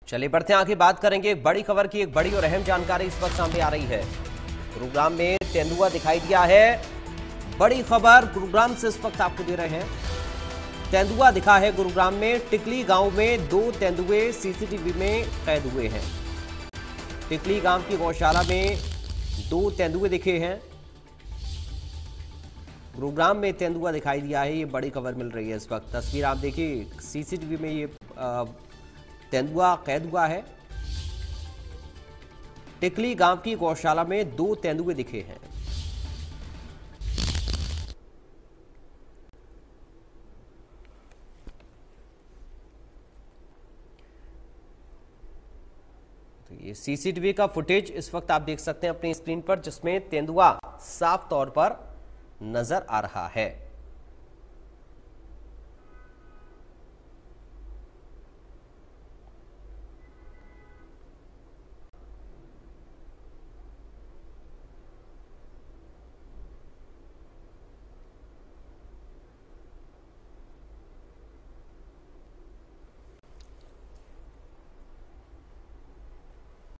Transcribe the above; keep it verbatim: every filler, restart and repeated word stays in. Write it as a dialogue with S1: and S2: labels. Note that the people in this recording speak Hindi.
S1: चलिए बढ़ते हैं आगे, बात करेंगे एक बड़ी खबर की। एक बड़ी और अहम जानकारी इस वक्त सामने आ रही है। गुरुग्राम में तेंदुआ दिखाई दिया है। बड़ी खबर गुरुग्राम से इस वक्त आपको दे रहे हैं। तेंदुआ दिखा है गुरुग्राम में। टिकली गांव में दो तेंदुए सीसीटीवी में कैद हुए हैं। टिकली गांव की गौशाला में दो तेंदुए दिखे हैं। गुरुग्राम में तेंदुआ दिखाई दिया है, ये बड़ी खबर मिल रही है इस वक्त। तस्वीर आप देखिए, सीसीटीवी में ये तेंदुआ कैद हुआ है। टिकली गांव की गौशाला में दो तेंदुए दिखे हैं। तो ये सीसीटीवी का फुटेज इस वक्त आप देख सकते हैं अपनी स्क्रीन पर, जिसमें तेंदुआ साफ तौर पर नजर आ रहा है।